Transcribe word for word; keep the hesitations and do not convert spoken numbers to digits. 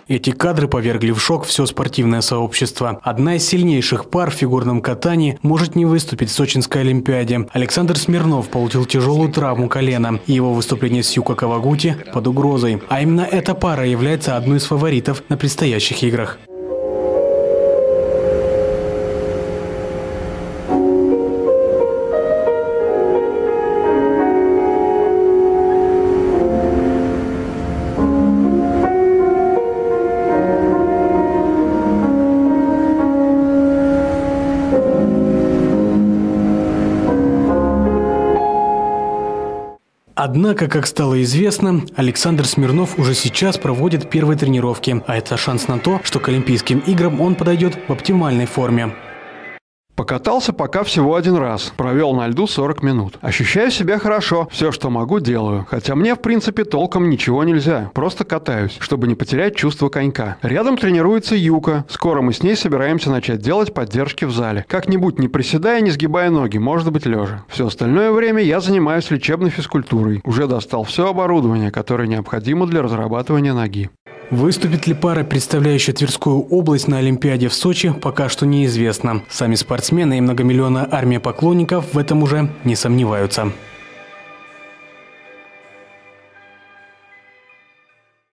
Эти кадры повергли в шок все спортивное сообщество. Одна из сильнейших пар в фигурном катании может не выступить в Сочинской Олимпиаде. Александр Смирнов получил тяжелую травму колена, и его выступление с Юко Кавагути под угрозой. А именно эта пара является одной из фаворитов на предстоящих играх. Однако, как стало известно, Александр Смирнов уже сейчас проводит первые тренировки, а это шанс на то, что к Олимпийским играм он подойдет в оптимальной форме. Покатался пока всего один раз. Провел на льду сорок минут. Ощущаю себя хорошо. Все, что могу, делаю. Хотя мне, в принципе, толком ничего нельзя. Просто катаюсь, чтобы не потерять чувство конька. Рядом тренируется Юка. Скоро мы с ней собираемся начать делать поддержки в зале. Как-нибудь не приседая, не сгибая ноги, может быть лежа. Все остальное время я занимаюсь лечебной физкультурой. Уже достал все оборудование, которое необходимо для разрабатывания ноги. Выступит ли пара, представляющая Тверскую область на Олимпиаде в Сочи, пока что неизвестно. Сами спортсмены и многомиллионная армия поклонников в этом уже не сомневаются.